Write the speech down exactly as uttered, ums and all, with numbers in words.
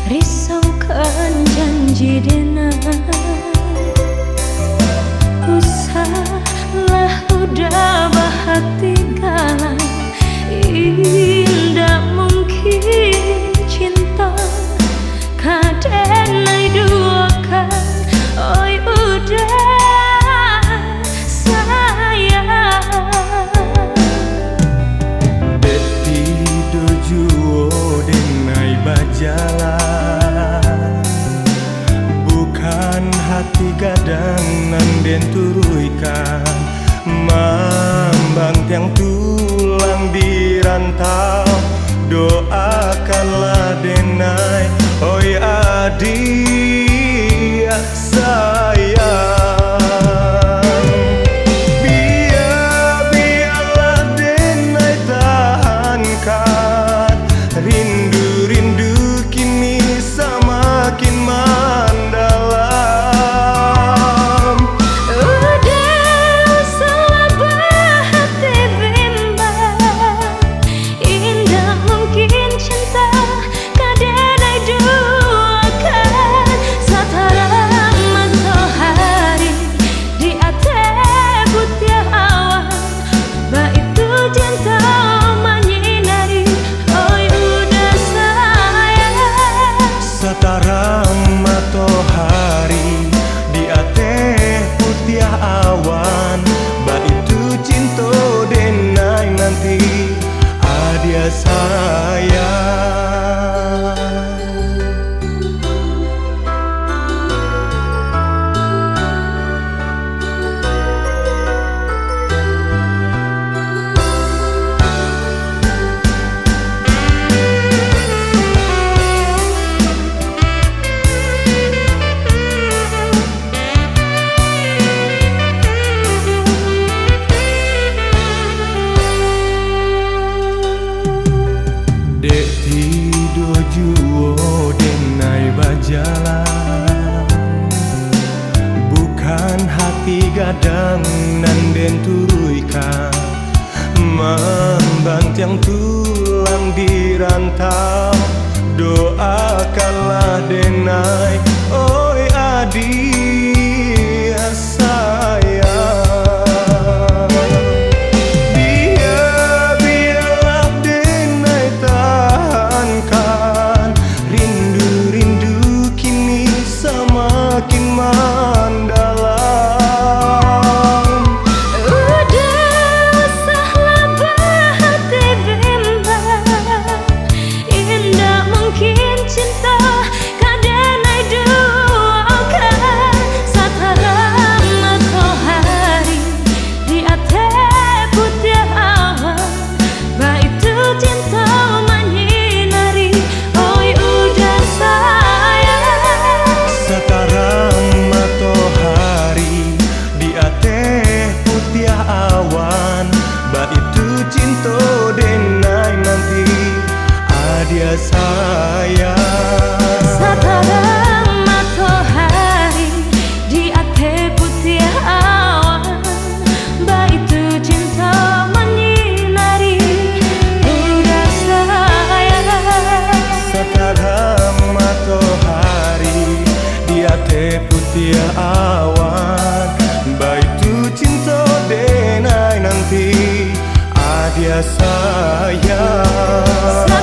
risaukan janji denai. Usahlah udah bahati galang, indah mungkin cinta kadenai duakan. Oi udah sayang Beti dojuo denai bajalan, bukan hati gadang nan den turuikan. Mambang tiang tulang di rantau, doakanlah denai. Oi adik sayang, biar biarlah denai tahankan. Rindu-rindu kini semakin mendalam. Udah salah bahati bimbang, indah mungkin cinta kadenai duakan. Satarang matahari di atas putih awan, baitu cinta menyinari. Oi udah sayang, Satarang matahari di atas putih awan, baitu cinta denai nanti adia sayang. Dek tido juo denai bajalan, bukan hati gadang nan den turuikan. Mambang tiang tulang di rantau, doakanlah denai. Oi adik sayang, biar biarlah denai tahankan. Rindu-rindu kini semakin mendalam. udah usahlah bahati bimbang, indah mungkin cinta kadenai duakan. Satarang matahari di atas putih awan, baitu cinta menyinari. Oi udah sayang, Sekarang matahari di atas putih awan, baitu cinta denai nanti adia sayang. satarang matahari di atas putih awan, baitu cinta menyinari. Udah sayang, Sekarang matahari di atas putih awan, baitu cinta denai nanti adia sayang.